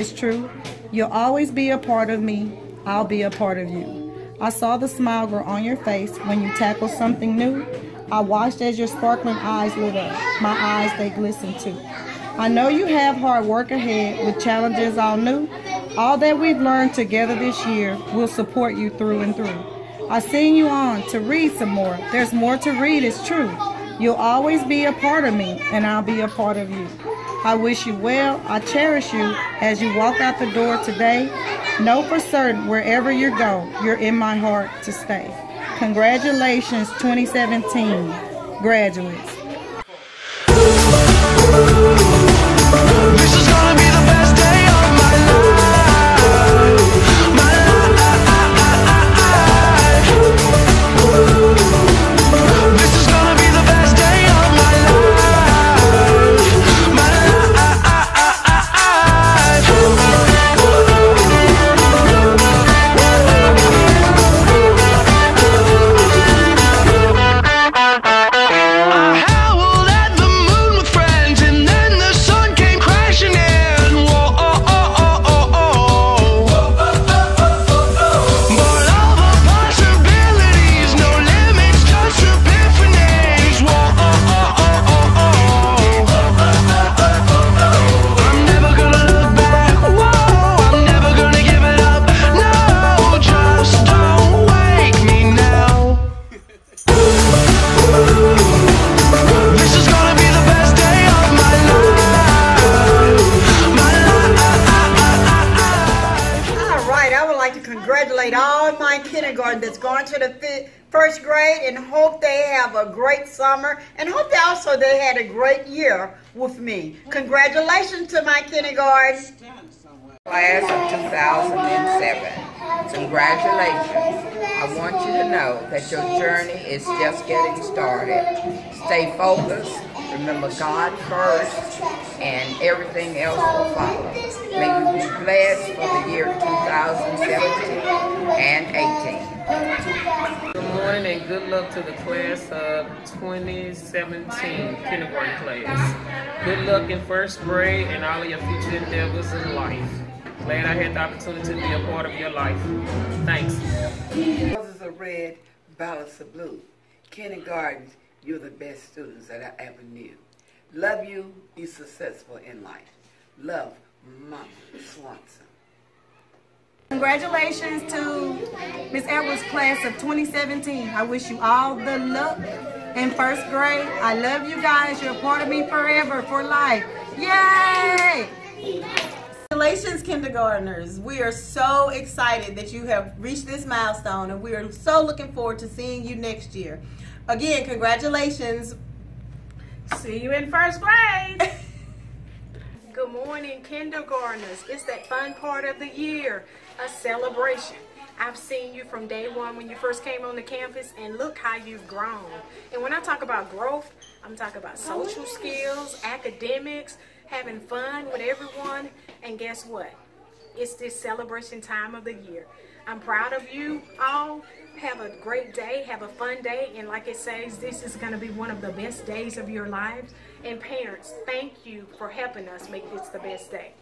is true. You'll always be a part of me. I'll be a part of you. I saw the smile grow on your face when you tackled something new. I watched as your sparkling eyes lit up. My eyes, they glistened too. I know you have hard work ahead with challenges all new. All that we've learned together this year will support you through and through. I send you on to read some more. There's more to read, it's true. You'll always be a part of me, and I'll be a part of you. I wish you well. I cherish you as you walk out the door today. Know for certain, wherever you go, you're in my heart to stay. Congratulations, 2017 graduates. This is gonna be the best day of my life. My life. This is gonna be the best day of my life. My congratulate all my kindergarten that's going to the first grade, and hope they have a great summer, and hope they had a great year with me. Congratulations to my kindergarten. Class of 2007. Congratulations. I want you to know that your journey is just getting started. Stay focused. Remember God first, and everything else will follow. May you be blessed for the year 2017 and 18. Good morning and good luck to the class of 2017 kindergarten class. Good luck in first grade and all of your future endeavors in life. Glad I had the opportunity to be a part of your life. Thanks. Roses are red, violets are blue. Kindergarten, you're the best students that I ever knew. Love you, be successful in life. Love, Mama Swanson. Congratulations to Miss Edwards' class of 2017. I wish you all the luck in first grade. I love you guys. You're a part of me forever, for life. Yay! Congratulations, kindergartners. We are so excited that you have reached this milestone, and we are so looking forward to seeing you next year. Again, congratulations. See you in first grade. Good morning, kindergartners. It's that fun part of the year, a celebration. I've seen you from day one when you first came on the campus, and look how you've grown. And when I talk about growth, I'm talking about social skills, academics, having fun with everyone. And guess what? It's this celebration time of the year. I'm proud of you all. Have a great day, have a fun day, and like it says, this is going to be one of the best days of your lives. And parents, thank you for helping us make this the best day.